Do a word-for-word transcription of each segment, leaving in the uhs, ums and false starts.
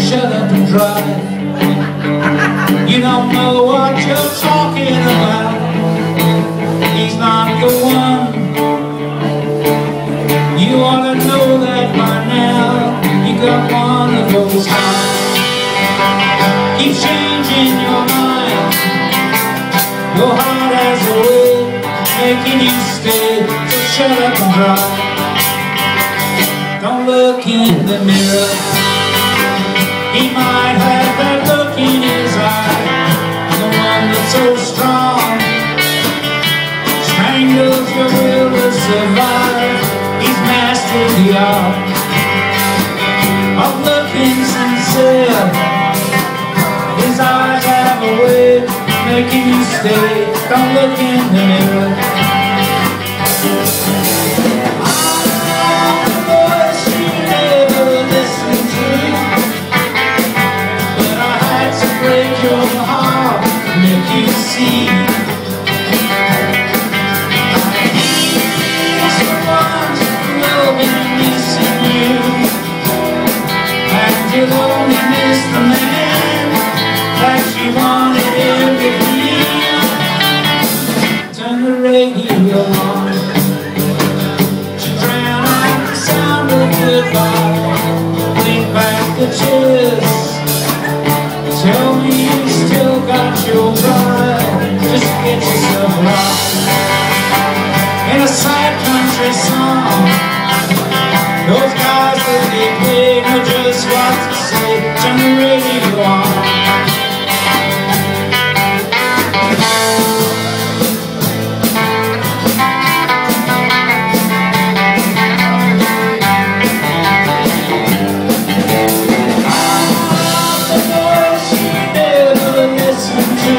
shut up and drive. You don't know what you're talking about. He's not the one. You ought to know that by now. You got one of those hearts. Keep changing your mind. Your heart has a way making you stay. So shut up and drive. Don't look in the mirror. He might have that look in his eye, the one that's so strong, strangles your will to survive. He's mastered the art of looking sincere. His eyes have a way making you stay. Don't look in the mirror. You'll only miss the man that you wanted him to be. Turn the radio on to drown out the sound of goodbye. Lean back the chairs. Tell me you still got your pride. Just get yourself right in a sad country song. Those guys that they play know just what to say. Turn the radio on. I'm the voice you never listened to,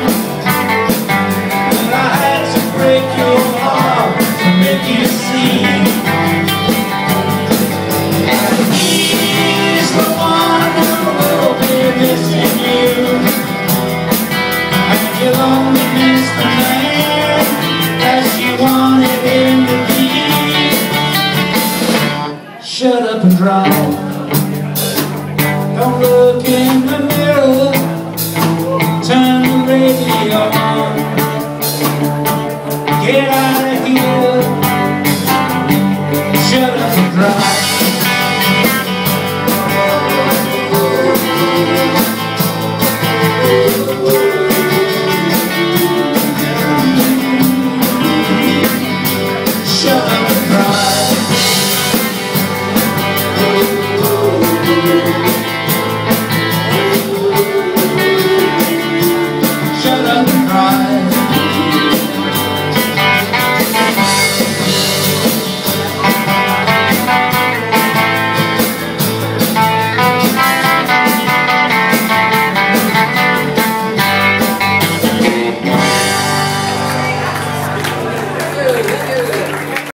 but I had to break your heart to make you see. You'll only miss the man as you wanted him to be. Shut up and drive. Don't look in the mirror. Turn the radio on.